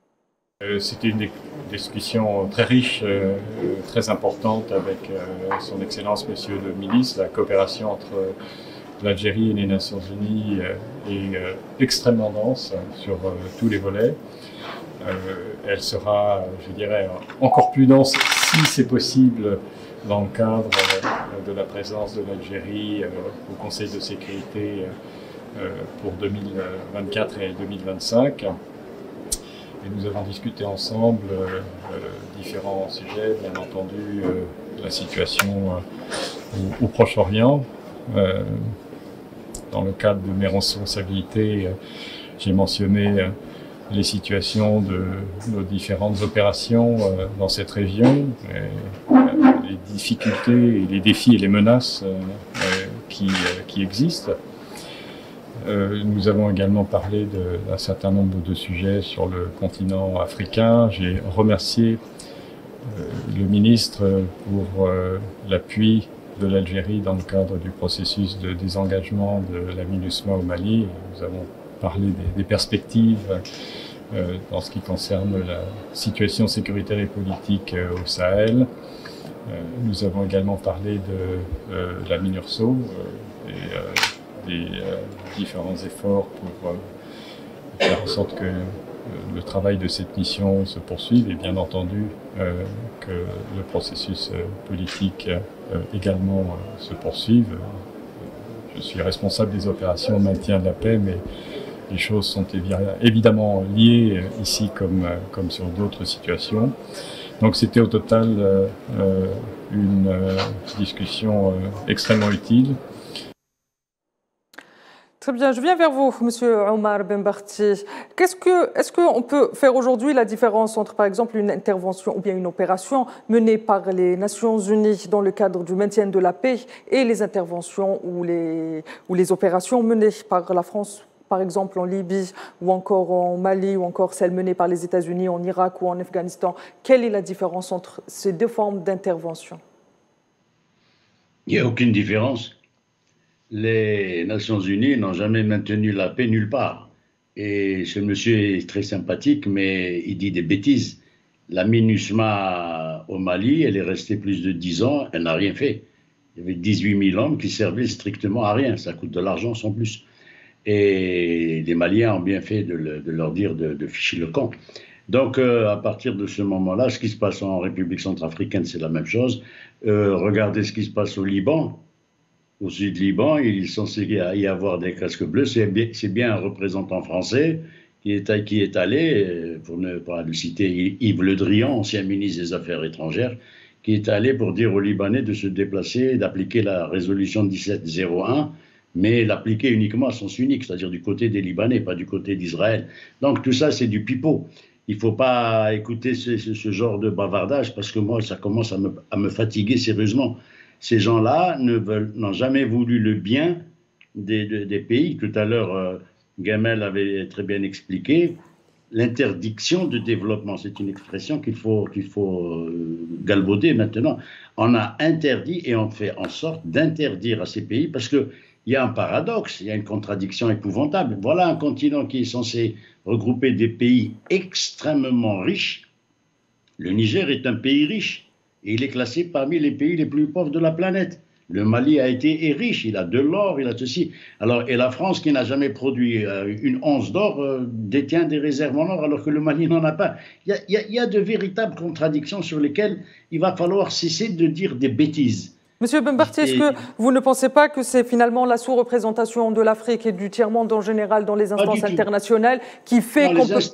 C'était une discussion très riche, très importante avec son Excellence Monsieur le Ministre. La coopération entre l'Algérie et les Nations Unies est extrêmement dense sur tous les volets. Elle sera, je dirais, encore plus dense si c'est possible dans le cadre de la présence de l'Algérie au Conseil de sécurité pour 2024 et 2025. Et nous avons discuté ensemble différents sujets, bien entendu la situation au Proche-Orient. Dans le cadre de mes responsabilités, j'ai mentionné les situations de nos différentes opérations dans cette région, les difficultés, les défis et les menaces qui existent. Nous avons également parlé d'un certain nombre de sujets sur le continent africain. J'ai remercié le ministre pour l'appui de l'Algérie dans le cadre du processus de désengagement de la MINUSMA au Mali. Nous avons parlé des perspectives dans ce qui concerne la situation sécuritaire et politique au Sahel. Nous avons également parlé de la MINURSO et des différents efforts pour faire en sorte que le travail de cette mission se poursuive et bien entendu que le processus politique également se poursuive. Je suis responsable des opérations de maintien de la paix, mais les choses sont évidemment liées ici comme sur d'autres situations. Donc c'était au total une discussion extrêmement utile. Très bien, je viens vers vous, Monsieur Omar Benbarti. Est-ce qu'on peut faire aujourd'hui la différence entre, par exemple, une intervention ou bien une opération menée par les Nations Unies dans le cadre du maintien de la paix et les interventions ou les opérations menées par la France, par exemple en Libye ou encore en Mali ou encore celles menées par les États-Unis en Irak ou en Afghanistan? Quelle est la différence entre ces deux formes d'intervention? Il n'y a aucune différence. Les Nations Unies n'ont jamais maintenu la paix nulle part. Et ce monsieur est très sympathique, mais il dit des bêtises. La MINUSMA au Mali, elle est restée plus de 10 ans, elle n'a rien fait. Il y avait 18 000 hommes qui servaient strictement à rien. Ça coûte de l'argent sans plus. Et les Maliens ont bien fait de leur dire de ficher le camp. Donc, à partir de ce moment-là, ce qui se passe en République centrafricaine, c'est la même chose. Regardez ce qui se passe au Liban. Au sud-Liban, il est censé y avoir des casques bleus. C'est bien un représentant français qui est allé, pour ne pas le citer, Yves Le Drian, ancien ministre des Affaires étrangères, qui est allé pour dire aux Libanais de se déplacer, d'appliquer la résolution 1701, mais l'appliquer uniquement à sens unique, c'est-à-dire du côté des Libanais, pas du côté d'Israël. Donc tout ça, c'est du pipeau. Il ne faut pas écouter ce genre de bavardage, parce que moi, ça commence à me fatiguer sérieusement. Ces gens-là n'ont jamais voulu le bien des pays. Tout à l'heure, Gamel avait très bien expliqué l'interdiction de développement. C'est une expression qu'il faut galvauder maintenant. On a interdit et on fait en sorte d'interdire à ces pays parce qu'il y a un paradoxe, il y a une contradiction épouvantable. Voilà un continent qui est censé regrouper des pays extrêmement riches. Le Niger est un pays riche. Et il est classé parmi les pays les plus pauvres de la planète. Le Mali est riche, il a de l'or, il a ceci. Alors, et la France, qui n'a jamais produit une once d'or, détient des réserves en or, alors que le Mali n'en a pas. Il y a de véritables contradictions sur lesquelles il va falloir cesser de dire des bêtises. Monsieur Benbarti, est-ce que vous ne pensez pas que c'est finalement la sous-représentation de l'Afrique et du tiers-monde en général dans les instances internationales qui fait qu'on peut...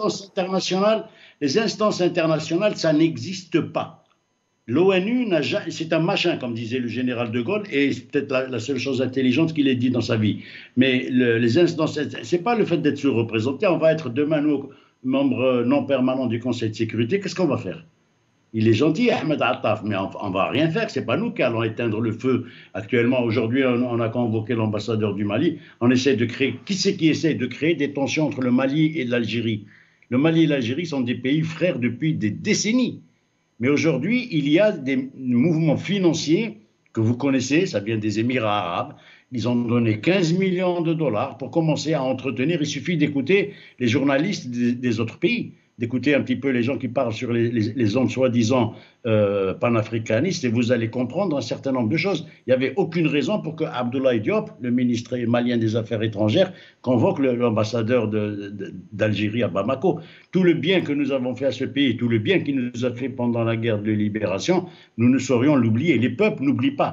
Les instances internationales, ça n'existe pas. L'ONU, c'est un machin, comme disait le général de Gaulle, et c'est peut-être la seule chose intelligente qu'il ait dit dans sa vie. Mais les instances, c'est pas le fait d'être sous-représenté. On va être demain, nous, membres non permanents du Conseil de sécurité. Qu'est-ce qu'on va faire? Il est gentil, Ahmed Attaf, mais on va rien faire. C'est pas nous qui allons éteindre le feu. Actuellement, aujourd'hui, on a convoqué l'ambassadeur du Mali. On essaie de créer. Qui c'est qui essaie de créer des tensions entre le Mali et l'Algérie? Le Mali et l'Algérie sont des pays frères depuis des décennies. Mais aujourd'hui, il y a des mouvements financiers que vous connaissez, ça vient des Émirats arabes. Ils ont donné 15 millions de dollars pour commencer à entretenir. Il suffit d'écouter les journalistes des autres pays, d'écouter un petit peu les gens qui parlent sur les ondes soi-disant panafricanistes et vous allez comprendre un certain nombre de choses. Il n'y avait aucune raison pour que Abdoulaye Diop, le ministre malien des Affaires étrangères, convoque l'ambassadeur d'Algérie à Bamako. Tout le bien que nous avons fait à ce pays, tout le bien qu'il nous a fait pendant la guerre de libération, nous ne saurions l'oublier. Les peuples n'oublient pas.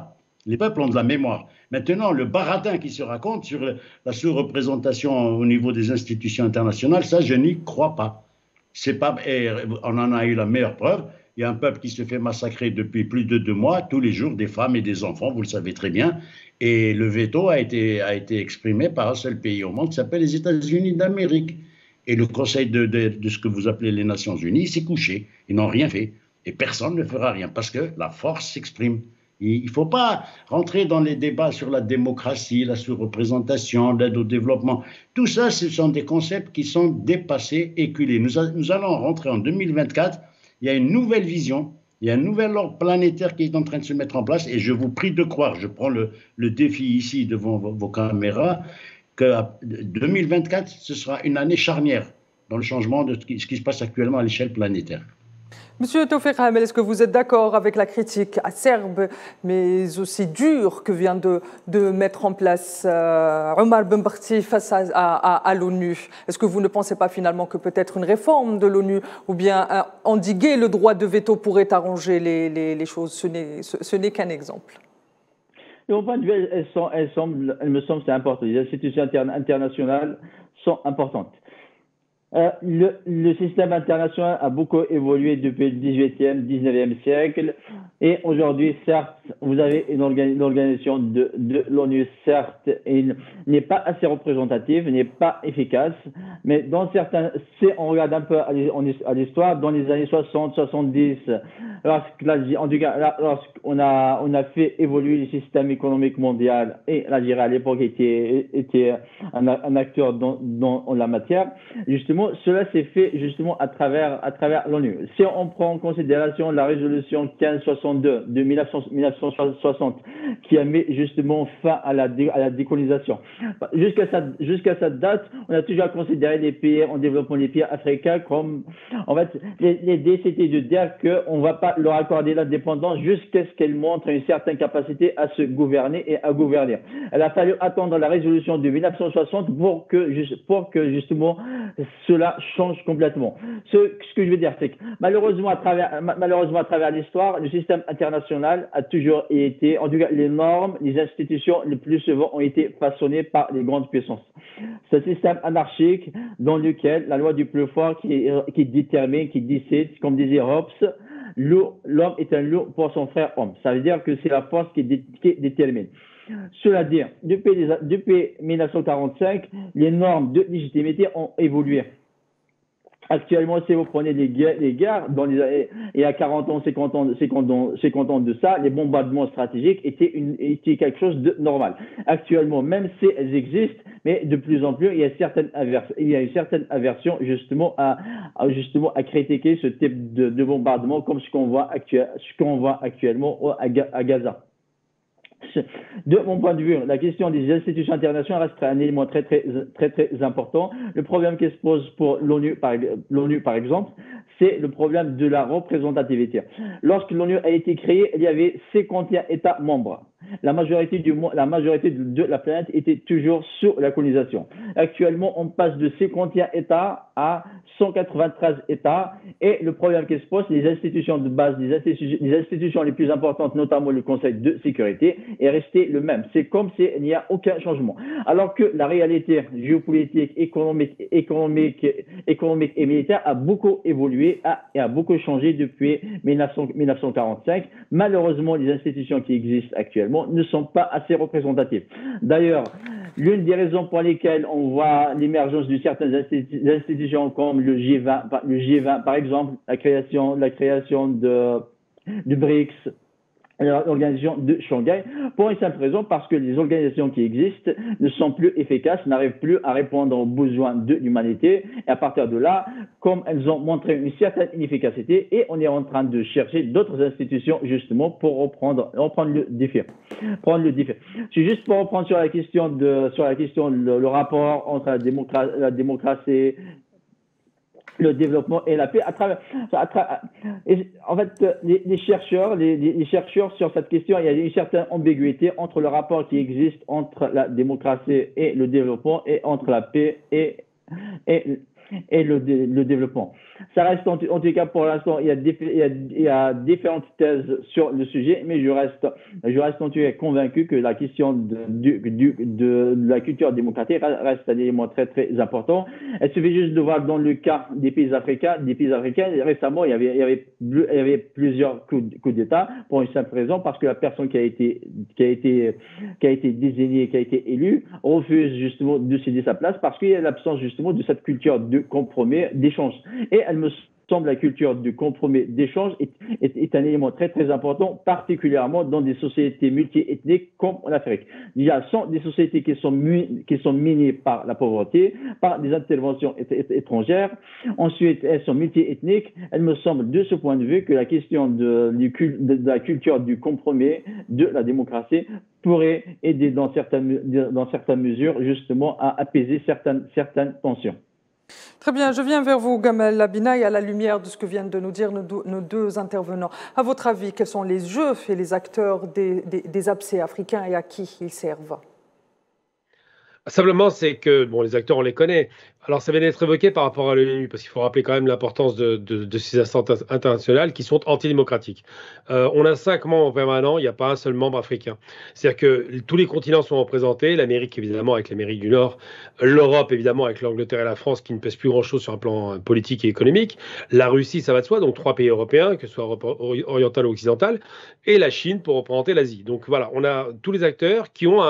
Les peuples ont de la mémoire. Maintenant, le baratin qui se raconte sur la sous-représentation au niveau des institutions internationales, ça, je n'y crois pas. C'est pas, et on en a eu la meilleure preuve. Il y a un peuple qui se fait massacrer depuis plus de 2 mois, tous les jours, des femmes et des enfants, vous le savez très bien. Et le veto a été exprimé par un seul pays au monde qui s'appelle les États-Unis d'Amérique. Et le Conseil de ce que vous appelez les Nations Unies s'est couché. Ils n'ont rien fait. Et personne ne fera rien parce que la force s'exprime. Il ne faut pas rentrer dans les débats sur la démocratie, la sous-représentation, l'aide au développement. Tout ça, ce sont des concepts qui sont dépassés, éculés. Nous allons rentrer en 2024. Il y a une nouvelle vision, il y a un nouvel ordre planétaire qui est en train de se mettre en place. Et je vous prie de croire, je prends le défi ici devant vos caméras, que 2024, ce sera une année charnière dans le changement de ce qui se passe actuellement à l'échelle planétaire. Monsieur Tawfiq Hamel, est-ce que vous êtes d'accord avec la critique acerbe, mais aussi dure, que vient de mettre en place Omar Ben Barti face à l'ONU? Est-ce que vous ne pensez pas finalement que peut-être une réforme de l'ONU ou bien endiguer le droit de veto pourrait arranger les choses? Ce n'est qu'un exemple. De mon point de vue, elles me semblent c'est important. Les institutions internationales sont importantes. Le système international a beaucoup évolué depuis le 18e, 19e siècle. Et aujourd'hui, certes, vous avez une organisation de l'ONU, certes, n'est pas assez représentative, n'est pas efficace. Mais dans certains, si on regarde un peu à l'histoire, dans les années 60, 70, lorsqu'on a fait évoluer le système économique mondial, et l'Algérie à l'époque était un acteur dans la matière, justement, cela s'est fait justement à travers l'ONU. Si on prend en considération la résolution 1562 de 1960, qui a mis justement fin à la décolonisation, jusqu'à cette date, on a toujours considéré les pays en développement, les pays africains comme, en fait, l'idée c'était de dire qu'on ne va pas leur accorder l'indépendance jusqu'à ce qu'elles montrent une certaine capacité à se gouverner et à gouverner. Il a fallu attendre la résolution de 1960 pour que justement cela change complètement. Ce que je veux dire, c'est que malheureusement à travers l'histoire, le système international a toujours été, en tout cas les normes, les institutions, le plus souvent ont été façonnées par les grandes puissances. Ce système anarchique dans lequel la loi du plus fort qui détermine, qui décide, comme disait Hobbes, l'homme est un loup pour son frère homme. Ça veut dire que c'est la force qui détermine. Cela dit, depuis 1945, les normes de légitimité ont évolué. Actuellement, si vous prenez les guerres, il y a 40 ans, 50 ans de ça, les bombardements stratégiques étaient quelque chose de normal. Actuellement, même si elles existent, mais de plus en plus, il y a une certaine aversion justement à critiquer ce type de bombardement comme ce qu'on voit actuellement à Gaza. De mon point de vue, la question des institutions internationales reste un élément très important. Le problème qui se pose pour l'ONU, par exemple, c'est le problème de la représentativité. Lorsque l'ONU a été créée, il y avait 51 États membres. La majorité de la planète était toujours sous la colonisation. Actuellement, on passe de 51 États à 193 États. Et le problème qui se pose, les institutions de base, les institutions les plus importantes, notamment le Conseil de sécurité, est resté le même. C'est comme s'il n'y a aucun changement. Alors que la réalité géopolitique, économique et militaire a beaucoup évolué et a beaucoup changé depuis 1945. Malheureusement, les institutions qui existent actuellement ne sont pas assez représentatives. D'ailleurs, l'une des raisons pour lesquelles on voit l'émergence de certaines institutions comme le G20 par exemple, la création de BRICS, l'organisation de Shanghai, pour une simple raison, parce que les organisations qui existent ne sont plus efficaces, n'arrivent plus à répondre aux besoins de l'humanité. Et à partir de là, comme elles ont montré une certaine inefficacité, et on est en train de chercher d'autres institutions justement pour reprendre le défi. C'est juste pour reprendre sur la question le rapport entre la démocratie, le développement et la paix en fait, les chercheurs sur cette question, il y a une certaine ambiguïté entre le rapport qui existe entre la démocratie et le développement et entre la paix et le développement. Ça reste en tout cas pour l'instant, il y a différentes thèses sur le sujet, mais je reste en tout cas convaincu que la question de la culture démocratique reste un élément très très important. Il suffit juste de voir dans le cas des pays africains, récemment il y avait plusieurs coups d'État pour une simple raison, parce que la personne qui a été désignée, qui a été élue, refuse justement de céder sa place parce qu'il y a l'absence justement de cette culture de compromis, d'échange. Et elle me semble la culture de compromis, d'échange est un élément très très important, particulièrement dans des sociétés multiethniques comme en Afrique. Il y a des sociétés qui sont minées par la pauvreté, par des interventions étrangères. Ensuite, elles sont multiethniques. Elle me semble de ce point de vue que la question de la culture du compromis, de la démocratie, pourrait aider dans certaines mesures justement à apaiser certaines tensions. Très bien, je viens vers vous, Gamel Labinaye, à la lumière de ce que viennent de nous dire nos deux intervenants. À votre avis, quels sont les jeux et les acteurs des abcès africains et à qui ils servent? Simplement, c'est que les acteurs, on les connaît. Alors, ça vient d'être évoqué par rapport à l'ONU, parce qu'il faut rappeler quand même l'importance de ces instances internationales qui sont antidémocratiques. On a 5 membres permanents, il n'y a pas un seul membre africain. C'est-à-dire que tous les continents sont représentés, l'Amérique évidemment avec l'Amérique du Nord, l'Europe évidemment avec l'Angleterre et la France qui ne pèsent plus grand-chose sur un plan politique et économique, la Russie, ça va de soi, donc 3 pays européens, que ce soit oriental ou occidental, et la Chine pour représenter l'Asie. Donc voilà, on a tous les acteurs qui ont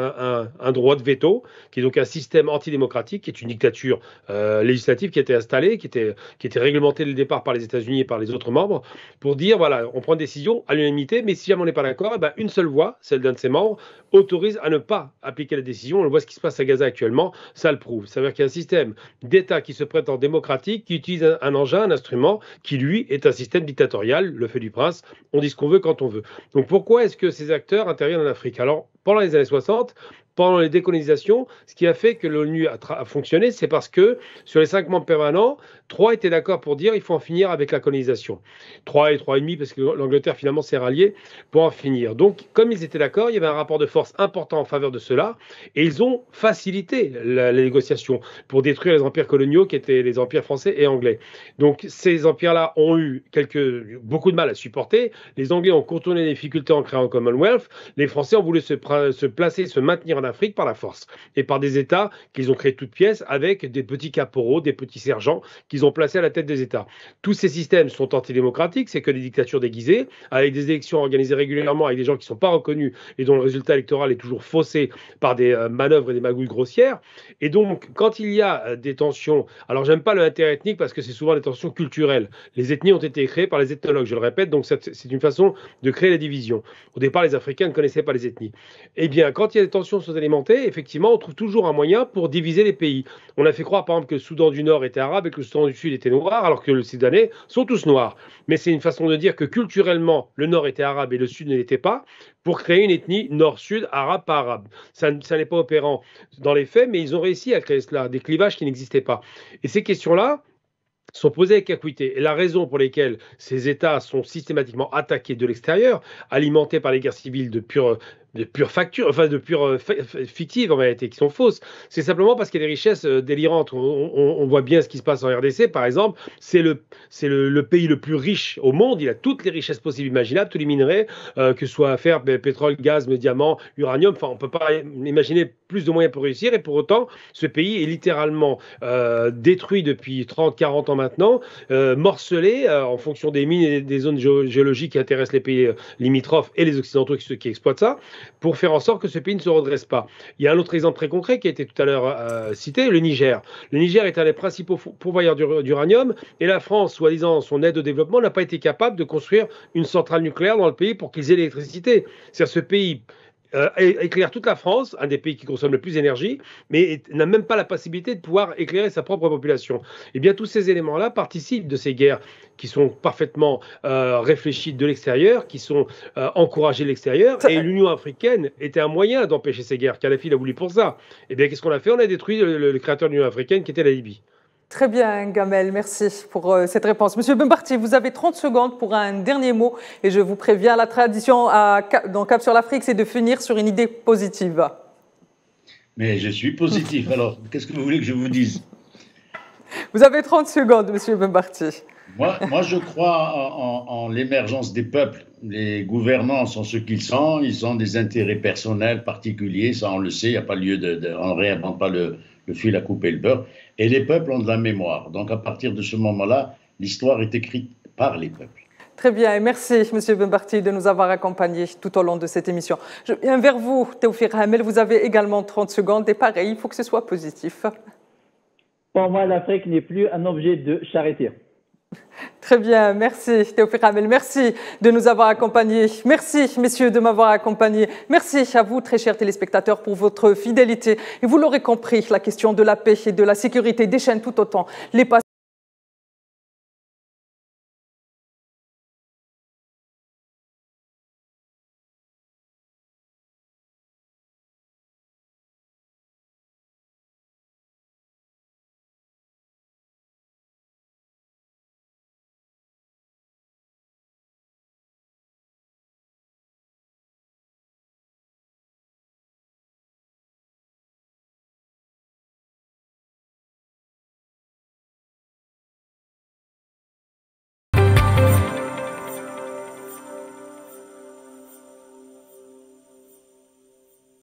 un droit de veto, qui est donc un système antidémocratique, qui est une dictature législative qui a été installée, qui était réglementée dès le départ par les États-Unis et par les autres membres, pour dire, voilà, on prend une décision à l'unanimité, mais si jamais on n'est pas d'accord, une seule voix, celle d'un de ses membres, autorise à ne pas appliquer la décision. On voit ce qui se passe à Gaza actuellement, ça le prouve. Ça veut dire qu'il y a un système d'État qui se prétend démocratique, qui utilise un engin, un instrument, qui lui est un système dictatorial, le fait du prince, on dit ce qu'on veut quand on veut. Donc pourquoi est-ce que ces acteurs interviennent en Afrique? Alors, pendant les années 60, pendant les décolonisations, ce qui a fait que l'ONU a fonctionné, c'est parce que sur les 5 membres permanents, 3 étaient d'accord pour dire qu'il faut en finir avec la colonisation. 3 et 3,5 parce que l'Angleterre finalement s'est ralliée pour en finir. Donc, comme ils étaient d'accord, il y avait un rapport de force important en faveur de cela et ils ont facilité la négociation pour détruire les empires coloniaux qui étaient les empires français et anglais. Donc, ces empires-là ont eu beaucoup de mal à supporter. Les Anglais ont contourné les difficultés en créant le Commonwealth. Les Français ont voulu se placer, se maintenir en Afrique par la force et par des États qu'ils ont créés de toutes pièces avec des petits caporaux, des petits sergents qu'ils ont placés à la tête des États. Tous ces systèmes sont antidémocratiques, c'est que des dictatures déguisées, avec des élections organisées régulièrement avec des gens qui ne sont pas reconnus et dont le résultat électoral est toujours faussé par des manœuvres et des magouilles grossières. Et donc, quand il y a des tensions, alors j'aime pas le interethnique parce que c'est souvent des tensions culturelles. Les ethnies ont été créées par les ethnologues, je le répète, donc c'est une façon de créer la division. Au départ, les Africains ne connaissaient pas les ethnies. Eh bien, quand il y a des tensions alimentées, effectivement, on trouve toujours un moyen pour diviser les pays. On a fait croire, par exemple, que le Soudan du Nord était arabe et que le Soudan du Sud était noir, alors que les Soudanais sont tous noirs. Mais c'est une façon de dire que culturellement, le Nord était arabe et le Sud ne l'était pas, pour créer une ethnie Nord-Sud, arabe pas arabe. Ça n'est pas opérant dans les faits, mais ils ont réussi à créer cela, des clivages qui n'existaient pas. Et ces questions-là sont posées avec acuité. Et la raison pour laquelle ces États sont systématiquement attaqués de l'extérieur, alimentés par les guerres civiles de pure facture, enfin de pure fictive en réalité, qui sont fausses. C'est simplement parce qu'il y a des richesses délirantes. On voit bien ce qui se passe en RDC, par exemple. C'est le pays le plus riche au monde. Il a toutes les richesses possibles imaginables, tous les minerais, que ce soit fer, pétrole, gaz, diamants, uranium. Enfin, on ne peut pas imaginer plus de moyens pour réussir. Et pour autant, ce pays est littéralement détruit depuis 30-40 ans maintenant, morcelé en fonction des mines et des zones géologiques qui intéressent les pays limitrophes et les Occidentaux qui exploitent ça, pour faire en sorte que ce pays ne se redresse pas. Il y a un autre exemple très concret qui a été tout à l'heure cité, le Niger. Le Niger est un des principaux pourvoyeurs d'uranium et la France, soi-disant son aide au développement, n'a pas été capable de construire une centrale nucléaire dans le pays pour qu'ils aient l'électricité. C'est-à-dire ce pays éclaire toute la France, un des pays qui consomme le plus d'énergie, mais n'a même pas la possibilité de pouvoir éclairer sa propre population. Eh bien, tous ces éléments-là participent de ces guerres qui sont parfaitement réfléchies de l'extérieur, qui sont encouragées de l'extérieur, et l'Union africaine était un moyen d'empêcher ces guerres. Kadhafi l'a voulu pour ça. Eh bien, qu'est-ce qu'on a fait? On a détruit le créateur de l'Union africaine, qui était la Libye. Très bien, Gamel, merci pour cette réponse. Monsieur Benbarti, vous avez 30 secondes pour un dernier mot et je vous préviens, la tradition dans Cap sur l'Afrique, c'est de finir sur une idée positive. Mais je suis positif, alors qu'est-ce que vous voulez que je vous dise? Vous avez 30 secondes, M. Benbarti. Moi, je crois en l'émergence des peuples. Les gouvernants sont ce qu'ils sont, ils ont des intérêts personnels particuliers, ça on le sait, il n'y a pas lieu on ne réinvente pas le fil à couper le beurre. Et les peuples ont de la mémoire. Donc à partir de ce moment-là, l'histoire est écrite par les peuples. Très bien, et merci M. Benbarti de nous avoir accompagnés tout au long de cette émission. Je viens vers vous, Théophile Hamel, vous avez également 30 secondes et pareil, il faut que ce soit positif. Pour moi, l'Afrique n'est plus un objet de charité. Très bien, merci Théophile Hamel, merci de nous avoir accompagnés. Merci messieurs de m'avoir accompagnés. Merci à vous très chers téléspectateurs pour votre fidélité. Et vous l'aurez compris, la question de la paix et de la sécurité déchaîne tout autant les passions.